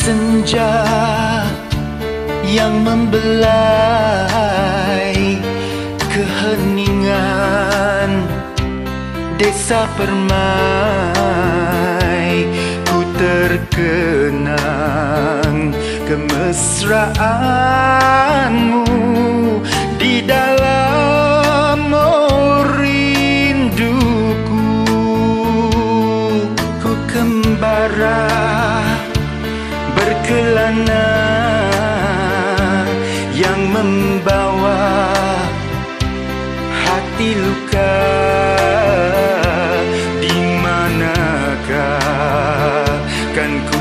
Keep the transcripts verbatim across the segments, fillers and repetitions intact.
senja yang membelai keheningan desa Permai, ku terkenang kemesraanmu di dalam oh, rinduku. Ku kembara berkelana yang membawa hati luka. Di manakah kan ku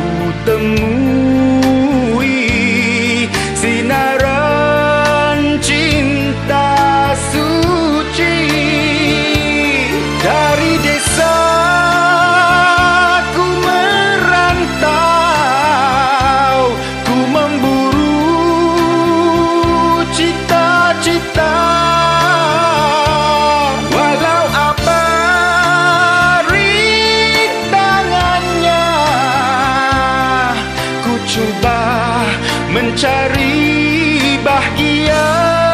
temui sinaran cinta suci dari desa ku merantau, ku memburu cita-cita. Walau apa rintangannya, ku coba mencari bahagia.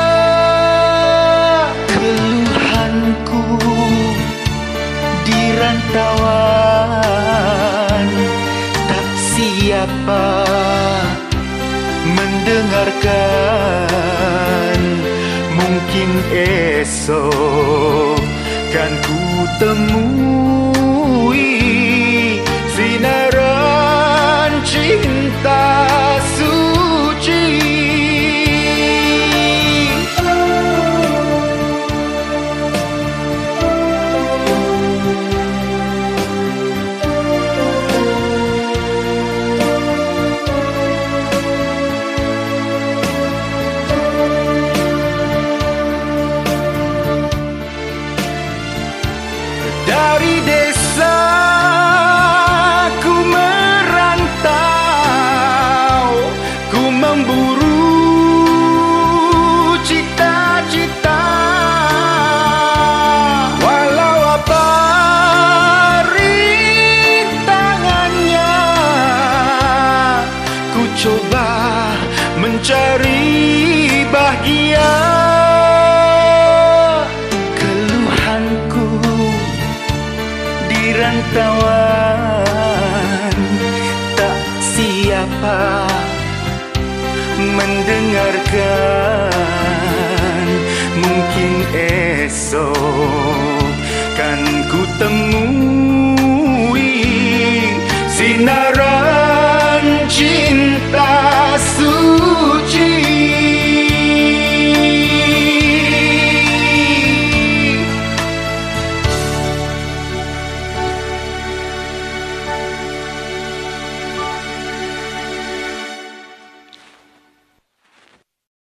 Keluhanku di rantauan, tak siapa mendengarkan. Mungkin esok kan ku temui sinaran cinta suci. Dari desa ku merantau, ku memburu cita-cita. Walau apa rintangannya, ku coba mencari bahagia. Keluhanku di rantauan, tak siapa mendengarkan. Mungkin esok kan ku temui sinar